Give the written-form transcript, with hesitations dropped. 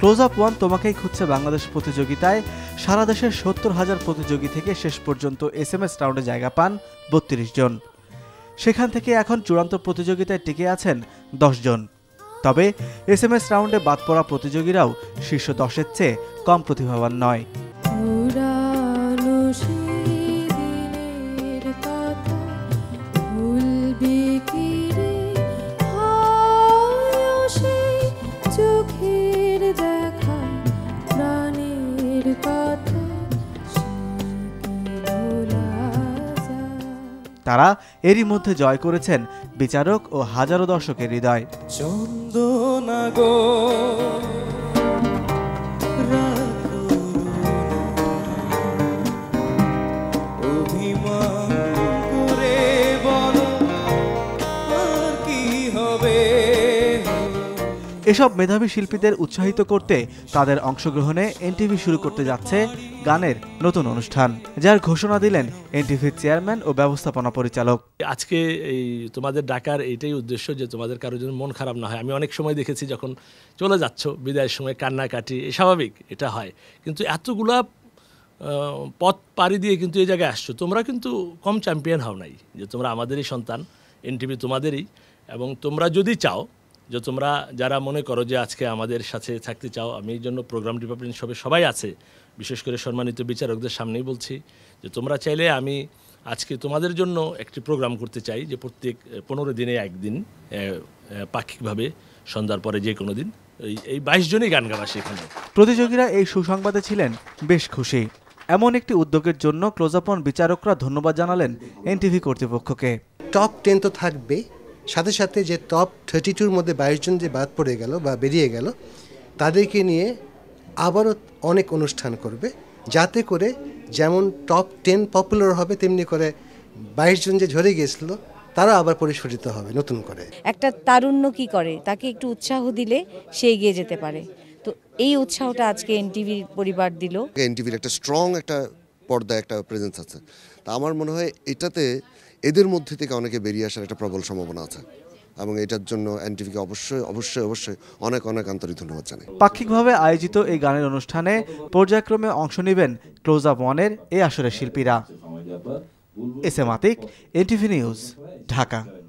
Close up 1 তোমাকেই খুঁজছে বাংলাদেশ প্রতিযোগিতায় সারা দেশের ৭০,০০০ প্রতিযোগী থেকে শেষ পর্যন্ত SMS রাউন্ডে জায়গা পান ৩২ জন। সেখান থেকে এখন চূড়ান্ত প্রতিযোগিতায় টিকে আছেন ১০ জন। তবে SMS রাউন্ডে বাদ পড়া প্রতিযোগীরাও শীর্ষ ১০-এর চেয়ে কম প্রতিভাবান নয়। তারা এরই মধ্যে জয় করেছেন বিচারক ও হাজারো দর্শকের হৃদয়। এসব মেধাবী শিল্পীদের উৎসাহিত করতে তাদের অংশগ্রহণে এনটিভি শুরু করতে যাচ্ছে গানের নতুন অনুষ্ঠান, যার ঘোষণা দিলেন এনটিভির চেয়ারম্যান ও ব্যবস্থাপনা পরিচালক। আজকে এই তোমাদের ডাকার এইটাই উদ্দেশ্য যে তোমাদের কারোর জন্য মন খারাপ না হয়। আমি অনেক সময় দেখেছি যখন চলে যাচ্ছ বিদায়ের সময় কান্নাকাটি, স্বাভাবিক, এটা হয়, কিন্তু এতগুলা পথ পাড়ি দিয়ে কিন্তু এই জায়গায় আসছো, তোমরা কিন্তু কম চ্যাম্পিয়ন হও নাই, যে তোমরা আমাদেরই সন্তান, এনটিভি তোমাদেরই, এবং তোমরা যদি চাও যে তোমরা যারা মনে করো যে আজকে আমাদের সাথে থাকতে চাও, আমি এই জন্য প্রোগ্রাম ডিপার্টমেন্ট সবাই আছে, বিশেষ করে সম্মানিত বিচারকদের সামনেই বলছি যে তোমরা চাইলে আমি আজকে তোমাদের জন্য একটি প্রোগ্রাম করতে চাই, যে প্রত্যেক 15 দিনে একদিন পাক্ষিকভাবে সন্ধ্যার পরে যে কোনো দিন এই 22 জনই গান গাওয়া সেখানে। প্রতিযোগীরা এই সুসংবাদে ছিলেন বেশ খুশি। এমন একটি উদ্যোগের জন্য ক্লোজ আপ 1 বিচারকরা ধন্যবাদ জানালেন এনটিভি কর্তৃপক্ষকে। টপ 10 তো থাকবে, সাথে সাথে যে টপ 32-র মধ্যে 22 জন যে বাদ পড়ে গেল বা বেরিয়ে গেল, তাদেরকে নিয়ে আবারও অনেক অনুষ্ঠান করবে, যাতে করে যেমন টপ 10 পপুলার হবে, তেমনি করে 22 জন যে ঝরে গিয়েছিল তারা আবার পরিস্ফুটিত হবে নতুন করে। একটা তারুণ্য কি করে, তাকে একটু উৎসাহ দিলে সে এগিয়ে যেতে পারে। তো এই উৎসাহটা আজকে এনটিভির পরিবার দিল। এনটিভির একটা স্ট্রং একটা পর্দা, একটা প্রেজেন্স আছে, তা আমার মনে হয় এটাতে এদের মধ্যে থেকে অনেকে বেরিয়ে আসার একটা প্রবল সম্ভাবনা আছে, এবং এটার জন্য এনটিভিকে অবশ্যই অনেক আন্তরিক ধন্যবাদ জানাই। পাক্ষিকভাবে আয়োজিত এই গানের অনুষ্ঠানে পর্যায়ক্রমে অংশ নেবেন ক্লোজ আপ 1-এর এই আসরের শিল্পীরা। S M Atik, NTV news, Dhaka.